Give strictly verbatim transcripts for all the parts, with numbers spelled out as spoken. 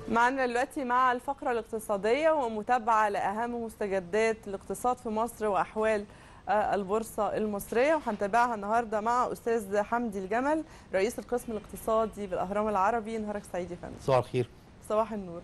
معنا دلوقتي مع الفقرة الاقتصادية ومتابعة لأهم مستجدات الاقتصاد في مصر وأحوال البورصة المصرية، وهنتابعها النهاردة مع أستاذ حمدي الجمل رئيس القسم الاقتصادي بالأهرام العربي. نهارك سعيد يا فندم. صباح الخير. صباح النور.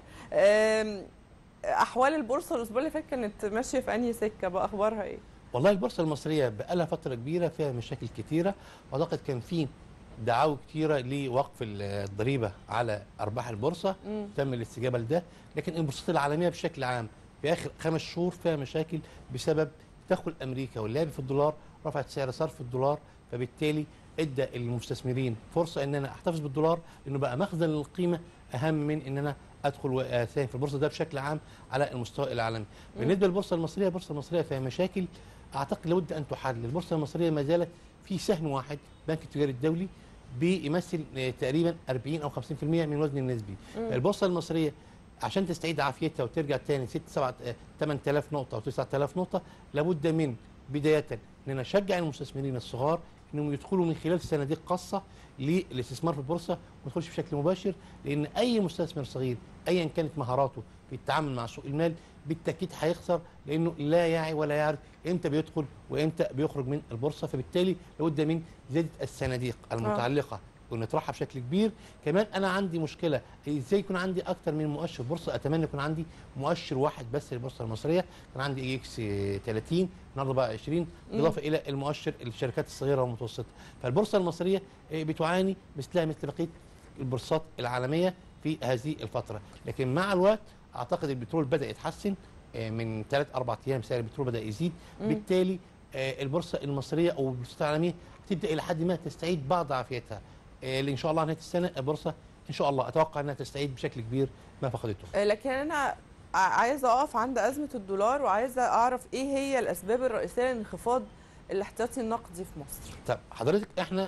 أحوال البورصة الأسبوع اللي فات كانت ماشية في أنهي سكة بقى؟ أخبارها إيه؟ والله البورصة المصرية بقى لها فترة كبيرة فيها مشاكل كتيرة، وأعتقد كان في دعاوى كتيرة لوقف الضريبة على أرباح البورصة. مم. تم الاستجابة لده، لكن البورصات العالمية بشكل عام في آخر خمس شهور فيها مشاكل بسبب تدخل أمريكا واللعب في الدولار، رفعت سعر صرف الدولار، فبالتالي ادى المستثمرين فرصة ان انا احتفظ بالدولار لانه بقى مخزن للقيمة اهم من ان انا ادخل واساهم في البورصة. ده بشكل عام على المستوى العالمي. مم. بالنسبة للبورصة المصرية، البورصة المصرية فيها مشاكل اعتقد لابد ان تحل. البورصة المصرية ما زالت في سهم واحد، البنك التجاري الدولي بيمثل تقريبا أربعين أو خمسين بالمئة من الوزن النسبي. مم. البورصة المصرية عشان تستعيد عافيتها وترجع تاني ستة سبعة ثمانية آلاف نقطة او تسعة آلاف نقطة، لابد من بداية ان نشجع المستثمرين الصغار انهم يدخلوا من خلال صناديق خاصه للاستثمار في البورصه، وما يدخلش بشكل مباشر، لان اي مستثمر صغير ايا كانت مهاراته في التعامل مع سوق المال بالتاكيد هيخسر، لانه لا يعي ولا يعرف امتى بيدخل وامتى بيخرج من البورصه. فبالتالي لابد من زياده الصناديق المتعلقه ونطرحها بشكل كبير. كمان انا عندي مشكله ازاي يكون عندي اكتر من مؤشر بورصه. اتمنى يكون عندي مؤشر واحد بس للبورصه المصريه. كان عندي اي اكس ثلاثين، النهارده بقى عشرين، بالاضافه الى المؤشر الشركات الصغيره والمتوسطه. فالبورصه المصريه بتعاني مثلها مثل بقيه البورصات العالميه في هذه الفتره، لكن مع الوقت اعتقد البترول بدا يتحسن. من ثلاث اربع ايام سعر البترول بدا يزيد، بالتالي البورصه المصريه او البورصات العالميه هتبدا الى حد ما تستعيد بعض عافيتها. اللي ان شاء الله نهايه السنه البورصه ان شاء الله اتوقع انها تستعيد بشكل كبير ما فقدته. لكن انا عايزه اقف عند ازمه الدولار، وعايزه اعرف ايه هي الاسباب الرئيسيه لانخفاض الاحتياطي النقدي في مصر. طب حضرتك احنا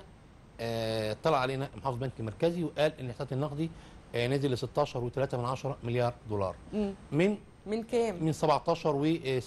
آه طلع علينا محافظ البنك المركزي وقال ان الاحتياطي النقدي آه نزل ل ستاشر فاصلة ثلاثة من عشرة مليار دولار. مم. من من كام؟ من سبعتاشر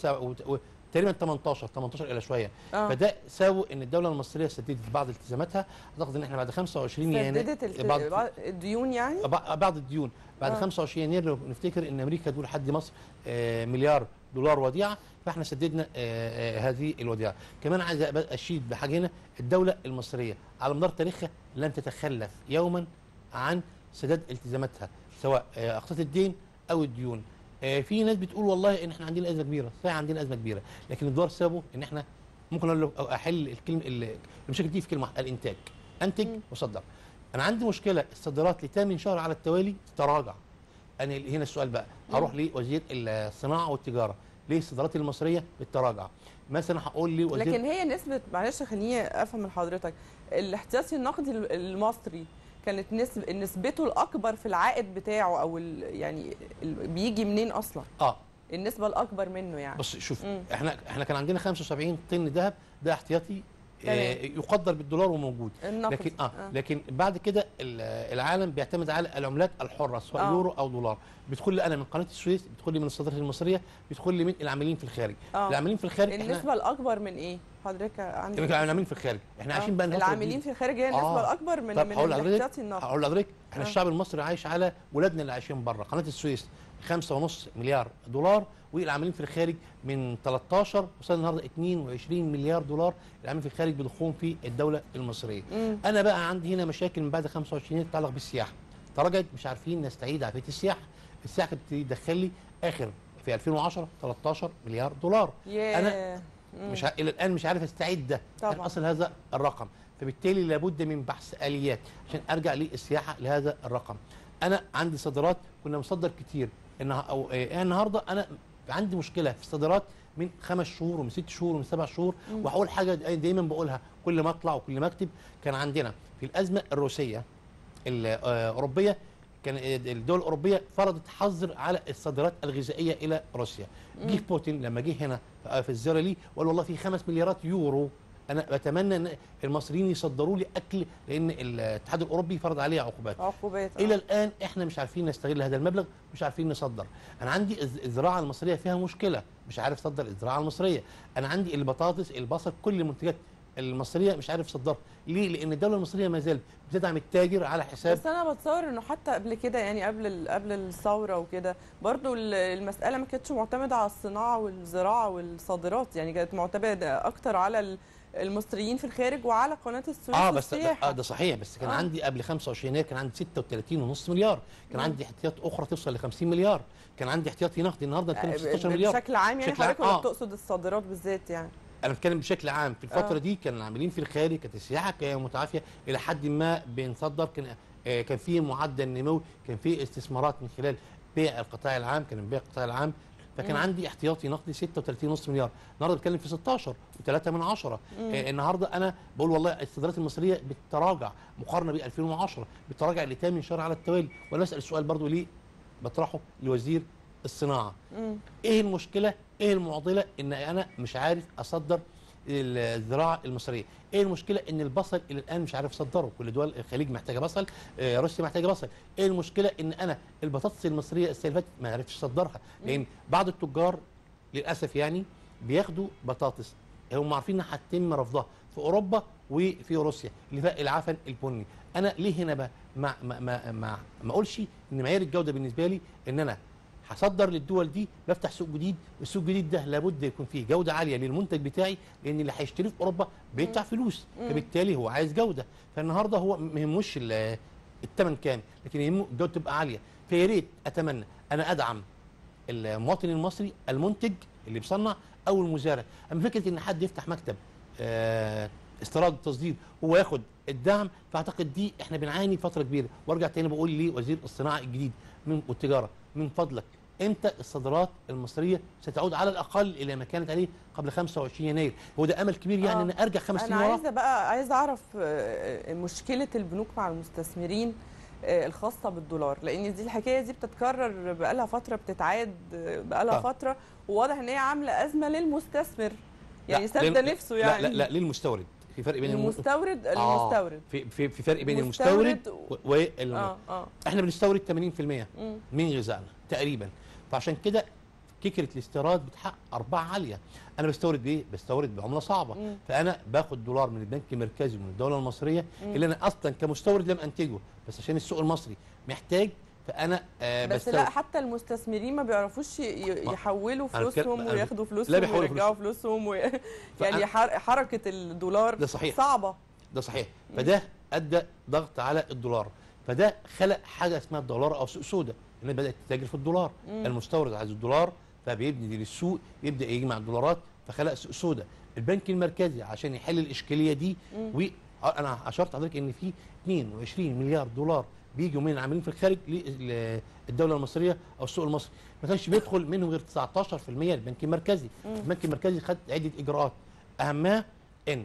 و تقريبا تمنتاشر تمنتاشر الى شويه. آه. فده ساوى ان الدوله المصريه سددت بعض التزاماتها. اعتقد ان احنا بعد خمسة وعشرين يناير سددت بعض الديون، يعني بعض الديون بعد آه. خمسة وعشرين يناير. لو نفتكر ان امريكا تقول لحد مصر آه مليار دولار وديعه، فاحنا سددنا آه آه هذه الوديعه. كمان عايز اشيد بحاجه هنا، الدوله المصريه على مدار تاريخها لم تتخلف يوما عن سداد التزاماتها سواء آه اقساط الدين او الديون. آه في ناس بتقول والله ان احنا عندنا ازمه كبيره، صحيح عندنا ازمه كبيره، لكن الدولار سببه ان احنا ممكن اقول له احل الكلمه المشاكل دي في كلمه، الانتاج. انتج وصدر. انا عندي مشكله الصادرات لثامن شهر على التوالي تراجع. انا هنا السؤال بقى، اروح لوزير الصناعه والتجاره، ليه الصادرات المصريه بالتراجع؟ مثلا هقول لي وزير، لكن هي نسبه، معلش خليني افهم من حضرتك، الاحتياطي النقدي المصري كانت نسب نسبته الاكبر في العائد بتاعه، او يعني بيجي منين اصلا؟ اه النسبه الاكبر منه يعني. بص شوف، مم. احنا احنا كان عندنا خمسة وسبعين طن ذهب، ده احتياطي آه يقدر بالدولار وموجود، لكن اه, آه. لكن بعد كده العالم بيعتمد على العملات الحره سواء آه. يورو او دولار. بيدخل لي انا من قناه السويس، بيدخل لي من الصادرات المصريه، بيدخل لي من العاملين في الخارج. آه. العاملين في الخارج النسبه الاكبر من ايه حضرتك عندك؟ العاملين في الخارج احنا آه. عايشين بقى العاملين في الخارج هي النسبه آه. الاكبر من من الاحتياطي النقدي. هقول لحضرتك احنا آه. الشعب المصري عايش على ولادنا اللي عايشين بره. قناه السويس خمسة ونص مليار دولار، والعاملين في الخارج من تلتاشر وصلنا النهارده اتنين وعشرين مليار دولار العاملين في الخارج بيضخون في الدوله المصريه. مم. انا بقى عندي هنا مشاكل من بعد خمسة وعشرين تتعلق بالسياحه. تراجعت، مش عارفين نستعيد عافيه السياحه. السياحه كانت تدخل لي اخر في ألفين وعشرة تلتاشر مليار دولار. yeah. انا مش ع... الى الان مش عارف استعيد ده عن اصل هذا الرقم. فبالتالي لابد من بحث اليات عشان ارجع للسياحه لهذا الرقم. انا عندي صادرات كنا مصدر كتير، او إيه النهارده انا عندي مشكله في الصادرات من خمس شهور ومن ست شهور ومن سبع شهور. وهقول حاجه دايما بقولها كل ما اطلع وكل ما اكتب، كان عندنا في الازمه الروسيه الاوروبيه كان الدول الاوروبيه فرضت حظر على الصادرات الغذائيه الى روسيا. جه بوتين لما جه هنا في الزياره لي وقال والله في خمس مليارات يورو انا بتمنى ان المصريين يصدروا لي اكل، لان الاتحاد الاوروبي فرض عليه عقوبات. عقوبات الى الان احنا مش عارفين نستغل هذا المبلغ، مش عارفين نصدر. انا عندي الزراعه المصريه فيها مشكله، مش عارف اصدر الزراعه المصريه. انا عندي البطاطس، البصل، كل منتجات المصريه مش عارف يصدرها. ليه؟ لان الدوله المصريه ما زالت بتدعم التاجر على حساب. بس انا بتصور انه حتى قبل كده يعني قبل قبل الثوره وكده برضو المساله ما كانتش معتمده على الصناعه والزراعه والصادرات، يعني كانت معتمده اكتر على المصريين في الخارج وعلى قناه السويس اه بس والسياحه. اه ده صحيح، بس كان آه. عندي قبل خمسة وعشرين يناير كان عندي ستة وثلاثين ونص مليار، كان مم. عندي احتياط اخرى توصل ل خمسين مليار، كان عندي احتياطي نقدي النهارده نتكلم في ستاشر مليار بشكل عام يعني بشكل حضرتك عام. ولا آه. بتقصد الصادرات بالذات يعني؟ انا بتكلم بشكل عام. في الفتره آه. دي كان العاملين في الخارج كانت السياحه متعافيه الى حد ما، بنصدر كان آه كان في معدل نمو، كان في استثمارات من خلال بيع القطاع العام، كان بيع القطاع العام، فكان مم. عندي احتياطي نقدي ستة وثلاثين ونص مليار. النهارده بتكلم في ستاشر وثلاثة من عشرة. آه النهارده انا بقول والله الصادرات المصريه بتتراجع مقارنه ب ألفين وعشرة، بتتراجع لثامن شهر على التوالي. وانا بسال السؤال برضو ليه بطرحه لوزير الصناعه. مم. ايه المشكله؟ ايه المعضله ان انا مش عارف اصدر الزراعه المصريه؟ ايه المشكله ان البصل الى الان مش عارف اصدره؟ كل دول الخليج محتاجه بصل، آه روسيا محتاجه بصل. ايه المشكله ان انا البطاطس المصريه السنه اللي فاتت ما عرفتش اصدرها؟ لان بعض التجار للاسف يعني بياخدوا بطاطس هم عارفين انها هتتم رفضها في اوروبا وفي روسيا لفرق العفن البني. انا ليه هنا بقى ما ما ما ما, ما اقولش ان معايير الجوده بالنسبه لي ان انا هصدر للدول دي، بفتح سوق جديد، السوق الجديد ده لابد يكون فيه جوده عاليه للمنتج بتاعي، لان اللي هيشتريه في اوروبا بيدفع فلوس، فبالتالي هو عايز جوده. فالنهارده هو ما يهموش الثمن كام، لكن يهمه الجوده تبقى عاليه. فيا ريت اتمنى انا ادعم المواطن المصري المنتج اللي بيصنع او المزارع. اما فكره ان حد يفتح مكتب آه استيراد وتصدير هو ياخد الدعم، فاعتقد دي احنا بنعاني فتره كبيره. وارجع تاني بقول لوزير الصناعه الجديد من والتجاره، من فضلك امتى الصادرات المصريه ستعود على الاقل الى ما كانت عليه قبل خمسة وعشرين يناير؟ هو ده امل كبير يعني آه. ان ارجع خمس سنين ورا. ورا. انا عايزه بقى عايزه اعرف مشكله البنوك مع المستثمرين الخاصه بالدولار، لان دي الحكايه دي بتتكرر بقالها فتره، بتتعاد بقالها آه. فتره، وواضح ان هي عامله ازمه للمستثمر، يعني سد نفسه يعني. لا لا لا للمستورد. في فرق بين المستورد آه. المستورد في في في فرق بين المستورد وال آه. آه. احنا بنستورد ثمانين بالمئة من غذائنا تقريبا، فعشان كده فكره الاستيراد بتحقق ارباح عاليه. انا بستورد بايه؟ بستورد بعمله صعبه، مم. فانا باخد دولار من البنك المركزي ومن الدوله المصريه، مم. اللي انا اصلا كمستورد لم انتجه، بس عشان السوق المصري محتاج فانا آه بس بستورد. لا، حتى المستثمرين ما بيعرفوش يحولوا فلوسهم وياخدوا فلوسهم ويرجعوا فلوسهم و... يعني حركه الدولار ده صحيح. صعبه. ده صحيح. فده ادى ضغط على الدولار، فده خلق حاجه اسمها الدولار او سوق سوداء، الناس بدات تتاجر في الدولار. مم. المستورد عايز الدولار فبيبني للسوق، يبدا يجمع الدولارات، فخلق سوق سوداء. البنك المركزي عشان يحل الاشكاليه دي، وانا اشرت حضرتك ان في اثنين وعشرين مليار دولار بيجوا من العاملين في الخارج للدوله المصريه او السوق المصري، ما كانش بيدخل منهم غير تسعتاشر بالمئة البنك المركزي. مم. البنك المركزي خد عده اجراءات، اهمها ان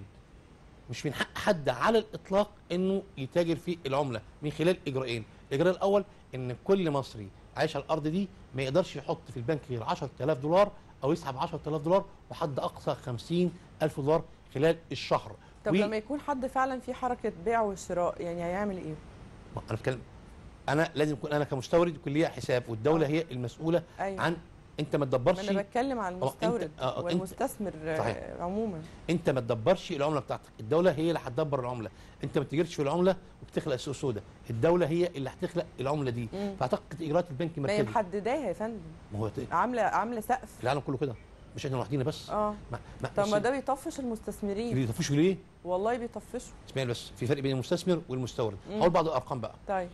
مش من حق حد على الاطلاق انه يتاجر في العمله من خلال اجراءين. الاجراء الاول ان كل مصري عايش على الارض دي ما يقدرش يحط في البنك غير عشرة آلاف دولار او يسحب عشرة آلاف دولار، وحد اقصى خمسين ألف دولار خلال الشهر. طب و... لما يكون حد فعلا في حركه بيع وشراء يعني هيعمل ايه؟ انا بتكلم انا لازم يكون انا كمستورد يكون ليا حساب، والدوله آه. هي المسؤوله. أيوة. عن انت ما تدبرش. انا بتكلم عن المستورد آه والمستثمر صحيح. عموما. انت ما تدبرش العمله بتاعتك، الدوله هي اللي هتدبر العمله. انت ما تجرش في العمله وبتخلق سوق سوداء، الدوله هي اللي هتخلق العمله دي. مم. فاعتقد اجراءات البنك المركزي ما هي محدداها يا فندم، ما هو عامله عامله سقف. العالم كله كده، مش احنا لوحدينا بس. اه طب ما ده بيطفش المستثمرين. بيطفشوا ليه؟ والله بيطفشوا. اسمعني بس، في فرق بين المستثمر والمستورد. هقول بعض الارقام بقى. طيب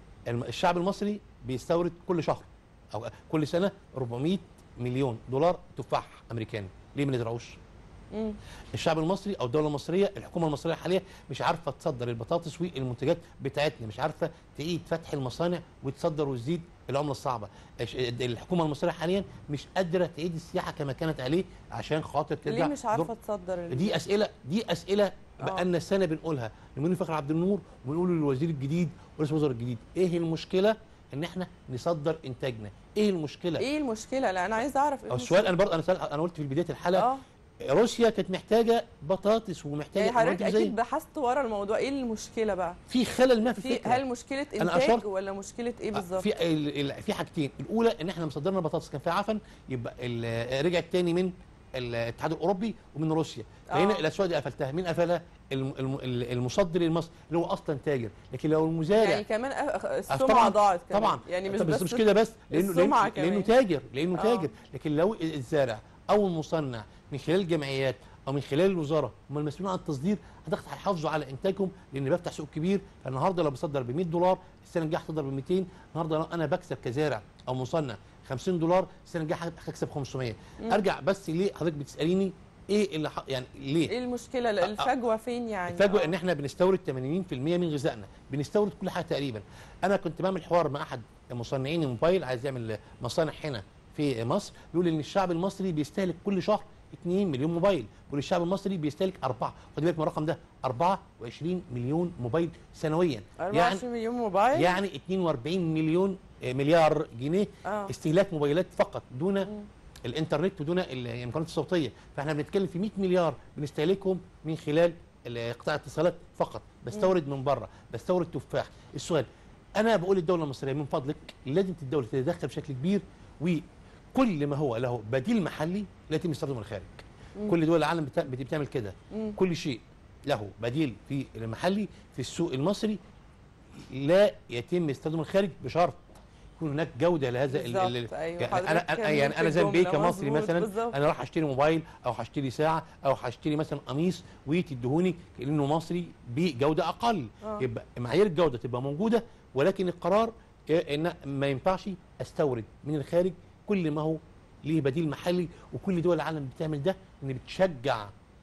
الشعب المصري بيستورد كل شهر او كل سنه أربعمئة مليون دولار تفاح امريكاني، ليه ما نزرعوش؟ مم. الشعب المصري او الدوله المصريه، الحكومه المصريه حاليا مش عارفه تصدر البطاطس والمنتجات بتاعتنا، مش عارفه تعيد فتح المصانع وتصدر وتزيد العمله الصعبه. الحكومه المصريه حاليا مش قادره تعيد السياحه كما كانت عليه عشان خاطر ترجع. ليه مش عارفه تصدر؟ دي اسئله دي اسئله بقالنا سنه بنقولها لمنير فخر عبد النور، ونقول للوزير الجديد ورئيس الوزراء الجديد، ايه المشكله ان احنا نصدر انتاجنا؟ ايه المشكله؟ ايه المشكله؟ لا انا عايز اعرف ايه السؤال. انا برضه انا انا قلت في بدايه الحلقه أوه. روسيا كانت محتاجه بطاطس ومحتاجه يعني حضرتك اكيد بحثت ورا الموضوع، ايه المشكله بقى؟ في خلل ما في, في الفكره. هل مشكله انتاج ولا مشكله ايه بالظبط؟ في في حاجتين، الاولى ان احنا مصدرنا بطاطس كان فيها عفن، يبقى رجعت تاني من الاتحاد الاوروبي ومن روسيا. فهنا آه. الاسواق دي قفلتها. مين قفلها؟ الم- الم- المصدر المصري اللي هو اصلا تاجر. لكن لو المزارع يعني كمان أخ- السمعه طبعا ضاعت كمان. طبعا يعني مش طب بس مش كده بس، لانه السمعة لانه, كمان. لأنه تاجر لانه آه. تاجر. لكن لو الزارع او المصنع من خلال الجمعيات او من خلال الوزاره هم المسؤولين عن التصدير، هتاخد هيحافظوا على انتاجهم، لان بفتح سوق كبير. فالنهارده لو بصدر ب مية دولار، السنه الجايه هتصدر ب ميتين. النهارده لو انا بكسب كزارع او مصنع خمسين دولار، السنه الجايه هكسب خمسمية. مم. ارجع بس ليه حضرتك بتساليني ايه اللي ح... يعني ليه ايه المشكله؟ الفجوه فين يعني؟ الفجوه آه. ان احنا بنستورد ثمانين بالمية من غذائنا، بنستورد كل حاجه تقريبا. انا كنت بعمل حوار مع احد مصنعين الموبايل عايز يعمل مصانع هنا في مصر، بيقول ان الشعب المصري بيستهلك كل شهر اتنين مليون موبايل، بيقول الشعب المصري بيستهلك أربعة، خد بالك من الرقم ده، أربعة وعشرين مليون موبايل سنويا. أربعة وعشرين مليون موبايل، يعني اتنين وأربعين مليون مليار جنيه آه. استهلاك موبايلات فقط دون مم. الانترنت ودون الامكانيات الصوتيه. فاحنا بنتكلم في مية مليار بنستهلكهم من خلال قطاع الاتصالات فقط. بستورد من بره، بستورد تفاح. السؤال، انا بقول للدوله المصريه من فضلك لازم الدوله تتدخل بشكل كبير، وكل ما هو له بديل محلي لا يتم استخدامه من الخارج. مم. كل دول العالم بتا- بتعمل كده. مم. كل شيء له بديل في المحلي في السوق المصري لا يتم استخدامه من الخارج، بشرط يكون هناك جوده لهذا ال- ال- بالظبط. أيوة. يعني حضرتك انا أنا- يعني انا زي الجملة بيه كمصري مظبوط. مثلا، بالظبط. انا راح اشتري موبايل او هشتري ساعه او هشتري مثلا قميص وتدهوني كانه مصري بجوده اقل. آه. يبقى معايير الجوده تبقى موجوده، ولكن القرار ان ما ينفعش استورد من الخارج كل ما هو ليه بديل محلي. وكل دول العالم بتعمل ده، ان بتشجع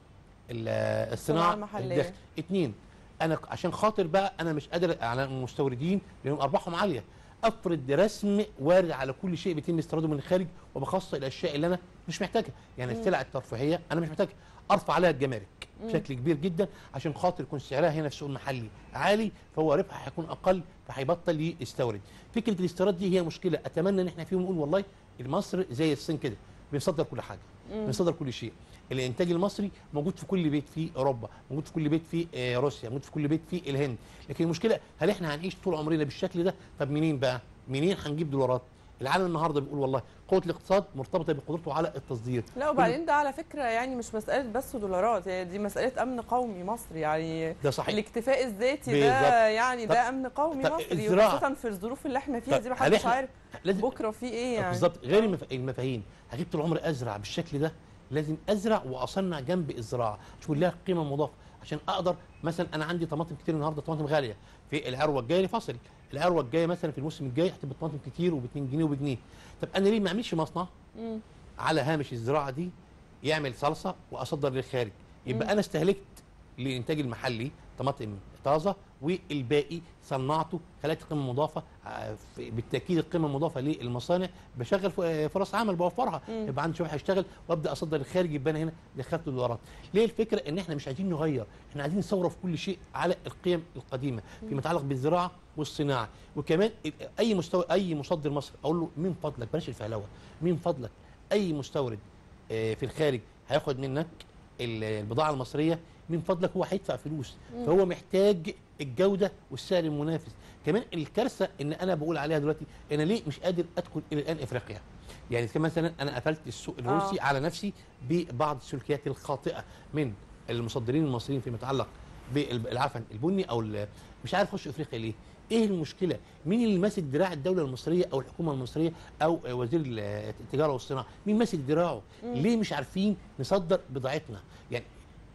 ال- الصناعه المحلية. الداخل. اتنين، انا عشان خاطر بقى انا مش قادر على المستوردين لانهم ارباحهم عاليه، افرض رسم وارد على كل شيء بيتم استيراده من الخارج، وبخاصه الاشياء اللي انا مش محتاجها. يعني مم. السلع الترفيهيه انا مش محتاجها، ارفع عليها الجمارك مم. بشكل كبير جدا عشان خاطر يكون سعرها هنا في السوق المحلي عالي، فهو ربحها هيكون اقل، فهيبطل يستورد. فكره الاستيراد دي هي مشكله. اتمنى ان احنا فيهم نقول والله مصر زي الصين كده بنصدر كل حاجه، مم. بنصدر كل شيء. الانتاج المصري موجود في كل بيت في اوروبا، موجود في كل بيت في آه، روسيا، موجود في كل بيت في الهند. لكن المشكله، هل احنا هنعيش طول عمرنا بالشكل ده؟ طب منين بقى؟ منين هنجيب دولارات؟ العالم النهارده بيقول والله قوه الاقتصاد مرتبطه بقدرته على التصدير. لا، وبعدين ده على فكره يعني مش مساله بس دولارات، يعني دي مساله امن قومي مصري. يعني ده صحيح. الاكتفاء الذاتي بالظبط. ده يعني طب- ده امن قومي طب مصري، الزراعة. وخاصه في الظروف اللي احنا فيها طب دي، هل محدش إحنا عارف لازم بكره في ايه يعني. بالظبط. غير المف... المفاهيم، هجيب طول عمري ازرع بالشكل ده، لازم ازرع واصنع جنب الزراعه تكون لها قيمه مضافه، عشان اقدر مثلا انا عندي طماطم كتير النهارده، طماطم غاليه في العروه الجايه لفصل، العروه الجايه مثلا في الموسم الجاي هتبقى طماطم كتير وب اتنين جنيه وبجنيه. طب انا ليه ما اعملش مصنع مم. على هامش الزراعه دي يعمل صلصه واصدر للخارج؟ يبقى مم. انا استهلكت للانتاج المحلي طماطم طازه، والباقي صنعته خلقت قيمه مضافه. آه، في- بالتاكيد القيمه المضافه للمصانع بشغل ف- فرص عمل بوفرها، مم. يبقى عندي شباب هيشتغل وابدا اصدر للخارج، يبقى انا هنا دخلت دولارات. ليه الفكره ان احنا مش عايزين نغير، احنا عايزين نصور في كل شيء على القيم القديمه فيما يتعلق بالزراعه والصناعه. وكمان اي مستوى اي مصدر مصري اقول له من فضلك بلاش الفهلوه، من فضلك اي مستورد آه، في الخارج هياخد منك ال- البضاعه المصريه، من فضلك هو هيدفع فلوس، مم. فهو محتاج الجوده والسعر المنافس. كمان الكارثه ان انا بقول عليها دلوقتي، انا ليه مش قادر ادخل الى الان افريقيا؟ يعني كان مثلا انا قفلت السوق الروسي آه. على نفسي ببعض السلوكيات الخاطئه من المصدرين المصريين فيما يتعلق بالعفن البني او ال- مش عارف اخش افريقيا ليه؟ ايه المشكله؟ مين اللي ماسك دراع الدوله المصريه او الحكومه المصريه او وزير التجاره والصناعه؟ مين ماسك دراعه؟ مم. ليه مش عارفين نصدر بضاعتنا؟ يعني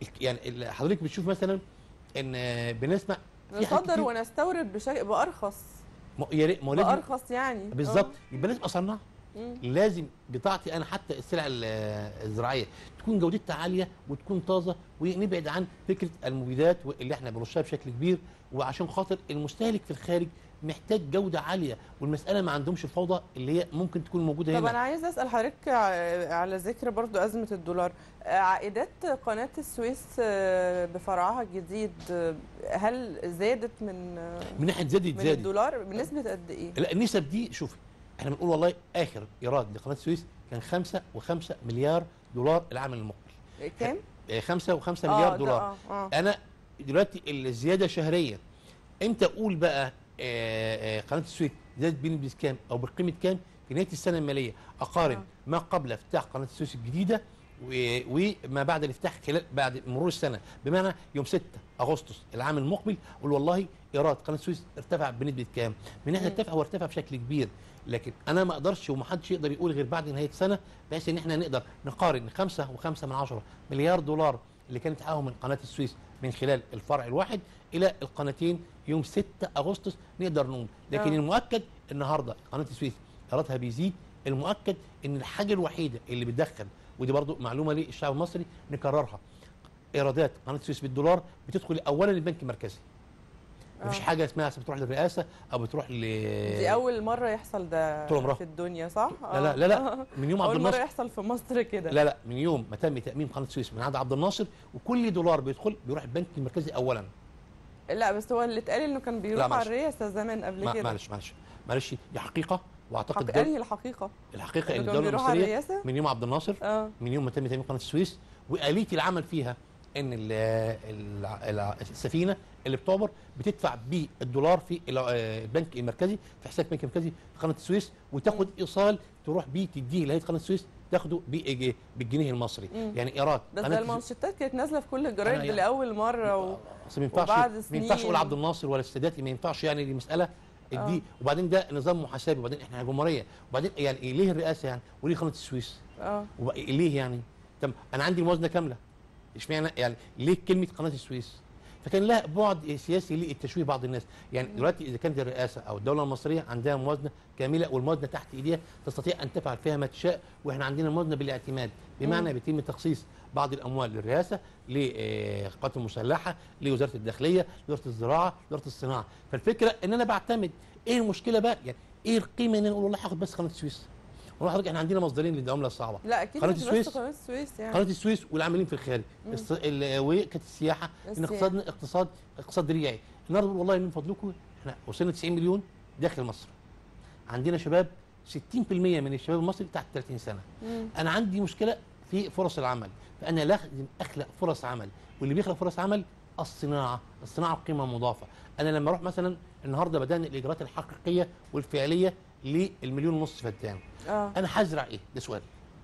يعني حضرتك بتشوف مثلا ان بنسمع في حاجات نصدر كتير- ونستورد بشيء بارخص، ما- يا ريت ما هو لازم بارخص يعني. بالظبط، يبقى لازم اصنعها. مم. لازم بضاعتي انا حتى السلع ال- الزراعيه تكون جودتها عاليه وتكون طازه، ونبعد عن فكره المبيدات اللي احنا بنرشها بشكل كبير، وعشان خاطر المستهلك في الخارج محتاج جوده عاليه، والمساله ما عندهمش الفوضى اللي هي ممكن تكون موجوده طب هنا. انا عايز اسال حضرتك ع- على ذكر برضو ازمه الدولار، عائدات قناه السويس بفرعها الجديد هل زادت من من ناحيه زادت من زادت الدولار بنسبه قد ايه؟ لا النسب دي شوفي، احنا بنقول والله اخر ايراد لقناه السويس كان خمسة وخمسة مليار دولار العام المقبل. كام؟ آه، خمسة وخمسة مليار ده دولار. اه اه انا دلوقتي الزياده شهريا، امتى اقول بقى آه، آه، قناه السويس زادت بنسبه كام او بقيمه كام في نهايه السنه الماليه؟ اقارن آه. ما قبل افتتاح قناه السويس الجديده وما بعد الافتتاح خلال بعد مرور السنه، بمعنى يوم ستة اغسطس العام المقبل اقول والله ايراد قناه السويس ارتفع بنسبه كام؟ من ناحيه ارتفع هو ارتفع بشكل كبير، لكن انا ما اقدرش ومحدش يقدر يقول غير بعد نهايه السنه، بحيث ان احنا نقدر نقارن خمسة وخمسة من عشرة مليار دولار اللي كانت تحققهم من قناه السويس من خلال الفرع الواحد الى القناتين يوم ستة اغسطس نقدر نقول، لكن آه. المؤكد النهارده قناه السويس ايرادها بيزيد، المؤكد ان الحاجه الوحيده اللي بتدخل، ودي برضو معلومه للشعب المصري نكررها، ايرادات قناه السويس بالدولار بتدخل اولا البنك المركزي. آه. مفيش حاجه اسمها بتروح للرئاسه او بتروح ل دي اول مره يحصل ده طول عمرها في الدنيا صح؟ لا لا لا لا من يوم عبد اول مره الناصر يحصل في مصر كده. لا لا من يوم ما تم تامين قناه السويس من عهد عبد الناصر، وكل دولار بيدخل بيروح البنك المركزي اولا. لا بس هو اللي اتقال انه كان بيروح على الرئاسه زمان قبل ما كده. معلش معلش معلش دي حقيقه، واعتقد حق... انهي الحقيقه؟ الحقيقه ان إنه كان الدوله بيروح على المصريه الرئاسة؟ من يوم عبد الناصر اه من يوم ما تم تامين قناه السويس واليه العمل فيها ان ال ال ال السفينه اللي بتعبر بتدفع بالدولار في ال- البنك المركزي في حساب البنك المركزي في قناه السويس، وتاخد ايصال تروح بيه تديه لهيئه قناه السويس تاخده بإيه- بالجنيه المصري. مم. يعني ايراد بس قناة ده السويس- المانشيتات كانت نازله في كل الجرايد أنا دي يعني- لاول مره و... اصل ما ينفعش وبعد ما ينفعش سنين. اقول عبد الناصر ولا الساداتي، ما ينفعش يعني دي مساله دي آه. وبعدين ده نظام محاسبي، وبعدين احنا جمهوريه، وبعدين يعني ليه الرئاسه يعني وليه قناه السويس؟ اه وبقى- ليه يعني؟ طب انا عندي الموازنه كامله، اشمعنى يعني ليه كلمه قناه السويس؟ فكان لها بعد سياسي للتشويه بعض الناس، يعني دلوقتي اذا كانت الرئاسه او الدوله المصريه عندها موازنه كامله والموازنه تحت ايديها تستطيع ان تفعل فيها ما تشاء، واحنا عندنا موازنه بالاعتماد، بمعنى بيتم تخصيص بعض الاموال للرئاسه، للقوات المسلحه، لوزاره الداخليه، لوزاره الزراعه، لوزاره الصناعه، فالفكره ان انا بعتمد. ايه المشكله بقى؟ يعني ايه القيمه ان انا اقول والله هاخد بس قناه السويس؟ والله حضرتك احنا عندنا مصدرين للعمله الصعبه، لا اكيد قناة مش بس السويس- قناه السويس يعني قناه السويس والعاملين في الخارج، مم. الص- ال- وكانت السياحه، ان السياحة. اقتصادنا اقتصاد اقتصاد ريعي. النهارده بنقول والله من فضلكم احنا وصلنا تسعين مليون داخل مصر، عندنا شباب ستين بالمئة من الشباب المصري تحت ثلاثين سنه، مم. انا عندي مشكله في فرص العمل، فانا لازم اخلق فرص عمل، واللي بيخلق فرص عمل الصناعه، الصناعه بقيمه مضافه. انا لما اروح مثلا النهارده بدانا الاجراءات الحقيقيه والفعليه للمليون ونص فدان، اه انا هزرع ايه؟ ده سؤال.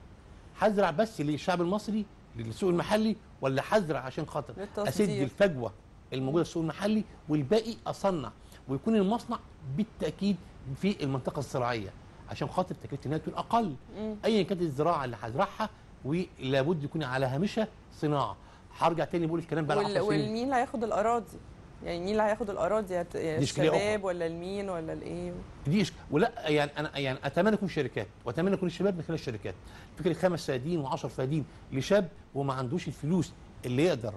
هزرع بس للشعب المصري للسوق المحلي، ولا هزرع عشان خاطر للتصدير. اسد الفجوه الموجوده في السوق المحلي والباقي اصنع، ويكون المصنع بالتاكيد في المنطقه الزراعيه عشان خاطر تكلفه النهايه تكون اقل، مم. ايا كانت الزراعه اللي هزرعها، ولابد يكون على هامشها صناعه. هرجع تاني بقول الكلام بقى وال... عشر سنين. والمين اللي هياخد الاراضي؟ يعني مين اللي هياخد الاراضي؟ هت- يعني دي إشكالية الشباب ولا المين ولا الايه؟ دي إشك... ولا يعني انا يعني اتمنى يكون شركات، واتمنى يكون الشباب من خلال الشركات. فكره خمس فدادين وعشر فدادين لشاب وما عندوش الفلوس اللي يقدر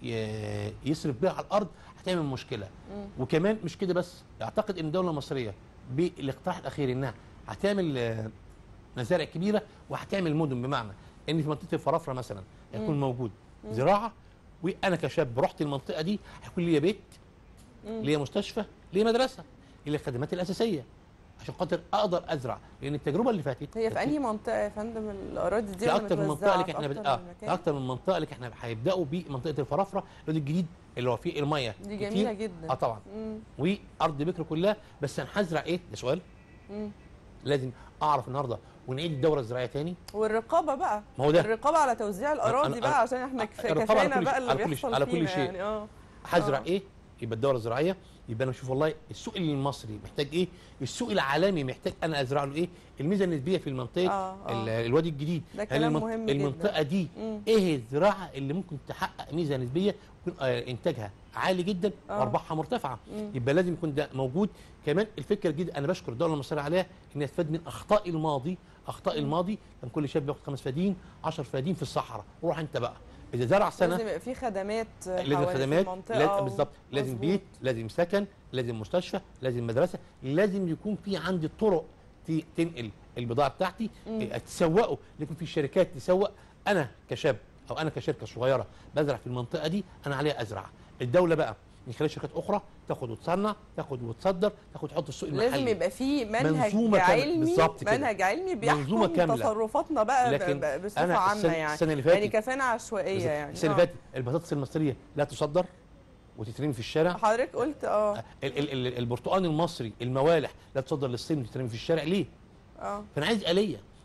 ي- يصرف بيها على الارض هتعمل مشكله. مم. وكمان مش كده بس، اعتقد ان الدوله المصريه بالاقتراح الاخير انها هتعمل آه، مزارع كبيره وهتعمل مدن، بمعنى ان في منطقه الفرافره مثلا هيكون مم. موجود مم. زراعه، وانا كشاب رحت المنطقه دي هيكون ليا بيت، مم. ليا مستشفى، ليا مدرسه، ليا الخدمات الاساسيه عشان خاطر اقدر ازرع، لان التجربه اللي فاتت هي في انهي منطقه يا فندم الاراضي دي؟ في ولا اكتر من منطقه متوزعة اللي في احنا أكتر بد... اه من في مكان؟ اكتر من منطقه اللي احنا هيبداوا بمنطقه الفرافره الواد الجديد اللي هو فيه الميه دي كتير. جميله جدا. اه طبعا، مم. وارض بكر كلها، بس انا هزرع ايه؟ ده سؤال. مم. لازم اعرف النهارده ونعيد الدوره الزراعيه تاني. والرقابه بقى، ما هو ده الرقابه على توزيع الاراضي أنا- بقى، أنا- عشان احنا كف... الرقابة على كفانا كل بقى شيء- اللي على كل شيء- بيحصل على كل فينا شيء. يعني اه هزرع آه. ايه؟ يبقى الدوره الزراعيه، يبقى انا اشوف والله السوق المصري محتاج ايه، السوق العالمي محتاج انا ازرع له ايه، الميزه النسبيه في المنطقه آه، آه. ال- الوادي الجديد. ده هل كلام المنط- مهم جدا. المنطقه دي مم. ايه الزراعه اللي ممكن تحقق ميزه نسبيه يكون آه انتاجها عالي جدا آه. وارباحها مرتفعه؟ مم. يبقى لازم يكون ده موجود. كمان الفكره الجديده انا بشكر الدوله المصريه عليها انها تستفاد من اخطاء الماضي، اخطاء مم. الماضي كان كل شاب بياخد خمس فدين عشر فدين في الصحراء، روح انت بقى اذا زرع سنه لازم يبقى في خدمات لازم حوالي خدمات، المنطقه لازم بالظبط، و- لازم مظبوط. بيت، لازم سكن، لازم مستشفى، لازم مدرسه، لازم يكون في عندي طرق ت- تنقل البضاعه بتاعتي، مم. إيه، تسوقه، يكون في شركات تسوق. انا كشاب او انا كشركه صغيره بزرع في المنطقه دي، انا عليها ازرع. الدوله بقى من خلال شركات اخرى تاخد وتصنع، تاخد وتصدر، تاخد تحط السوق المحلي. لازم يبقى في منهج منظومة كاملة. علمي، بالظبط كده. منهج علمي منظومة بيحكم كاملة. تصرفاتنا بقى ب- لكن ب- بصفه أنا عامه السنة- يعني السنة اللي فاتت- يعني كفانا عشوائيه يعني السنه آه. اللي فاتت البطاطس المصريه لا تصدر وتترمي في الشارع. حضرتك قلت اه ال- ال- ال- البرتقال المصري الموالح لا تصدر للصين وتترمي في الشارع، ليه؟ اه فانا عايز آلية.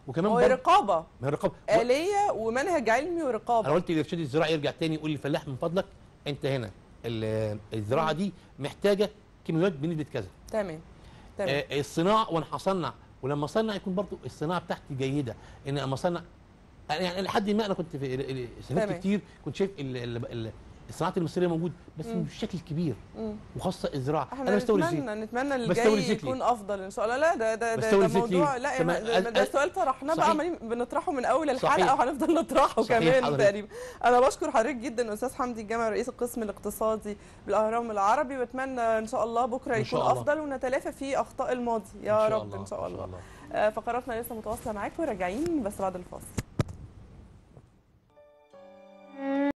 وكمان هو برضه- رقابه ما هي رقابه. آلية ومنهج علمي انا ورقابه. قلت للارشاد الزراعي يرجع تاني يقول للفلاح من فضلك انت هنا ال- الزراعه دي محتاجه كيماويات بنسبه كذا. تمام تمام. آه الصناعه وانا هصنع، ولما اصنع يكون برضو الصناعه بتاعتي جيده، ان اما اصنع يعني لحد ما انا كنت في ال- ال- سنوات تمام. كتير كنت شايف ال- ال- ال- الصناعات المصريه موجوده بس مم. مش بشكل كبير، مم. وخاصه الزراعه. احنا انا بستورد زيت، نتمنى نتمنى اللي بستورد جاي زيت ليه؟ يكون افضل ان شاء الله. لا ده ده ده, بستورد ده زيت موضوع ليه؟ لا يا تمام. ما- ده, ده أ- سؤال طرحناه بقى صحيح. عمالين بنطرحه من اول الحلقه صحيح. وهنفضل نطرحه صحيح كمان حضرتك. تقريبا. انا بشكر حضرتك جدا استاذ حمدي الجمل رئيس القسم الاقتصادي بالاهرام العربي، واتمنى ان شاء الله بكره إن يكون شاء الله. افضل ونتلافى فيه اخطاء الماضي يا إن شاء رب الله. ان شاء الله. الله. آه، فقراتنا لسه متواصله معاكم، راجعين بس بعد الفاصل.